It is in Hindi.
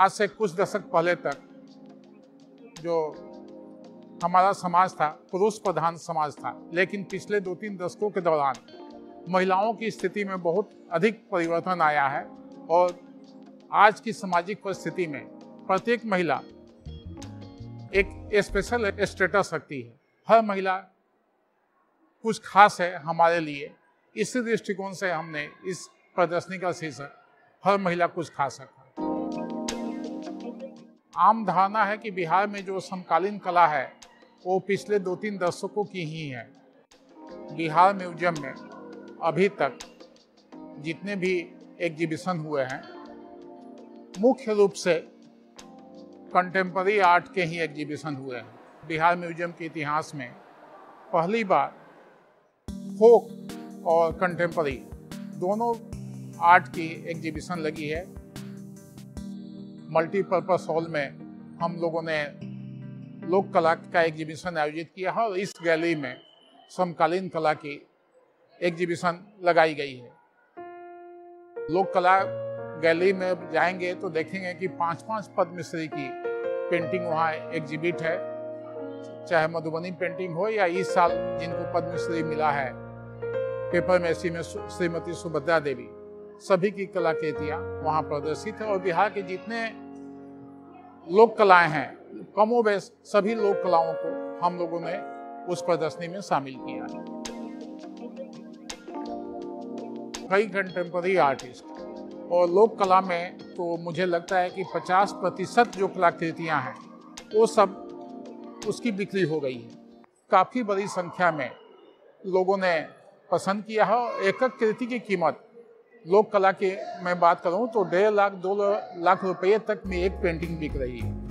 आज से कुछ दशक पहले तक जो हमारा समाज था पुरुष प्रधान समाज था, लेकिन पिछले 2-3 दशकों के दौरान महिलाओं की स्थिति में बहुत अधिक परिवर्तन आया है और आज की सामाजिक परिस्थिति में प्रत्येक महिला एक स्पेशल स्टेटस रखती है। हर महिला कुछ खास है हमारे लिए। इसी दृष्टिकोण से हमने इस प्रदर्शनी का शीर्षक हर महिला कुछ खास रखा। आम धारणा है कि बिहार में जो समकालीन कला है वो पिछले 2-3 दशकों की ही है। बिहार म्यूजियम में अभी तक जितने भी एग्जीबिशन हुए हैं मुख्य रूप से कंटेम्पररी आर्ट के ही एग्जीबिशन हुए हैं। बिहार म्यूजियम के इतिहास में पहली बार फोक और कंटेम्पररी दोनों आर्ट की एग्जीबिशन लगी है। मल्टीपर्पस हॉल में हम लोगों ने लोक कला का एग्जीबिशन आयोजित किया है और इस गैलरी में समकालीन कला की एग्जीबिशन लगाई गई है। लोक कला गैलरी में जाएंगे तो देखेंगे कि 5-5 पद्मश्री की पेंटिंग वहाँ एग्जिबिट है, चाहे मधुबनी पेंटिंग हो या इस साल जिनको पद्मश्री मिला है पेपर मैसी में श्रीमती सुभद्रा देवी, सभी की कलाकृतियाँ वहाँ प्रदर्शित है। और बिहार के जितने लोक कलाएं हैं कमोबेश सभी लोक कलाओं को हम लोगों ने उस प्रदर्शनी में शामिल किया है। कई कंटेम्पररी आर्टिस्ट और लोक कला में तो मुझे लगता है कि 50% जो कलाकृतियाँ हैं वो सब उसकी बिक्री हो गई है। काफ़ी बड़ी संख्या में लोगों ने पसंद किया है और एक एक कृति की कीमत लोक कला की मैं बात करूं तो 1.5 लाख 2 लाख रुपये तक में एक पेंटिंग बिक रही है।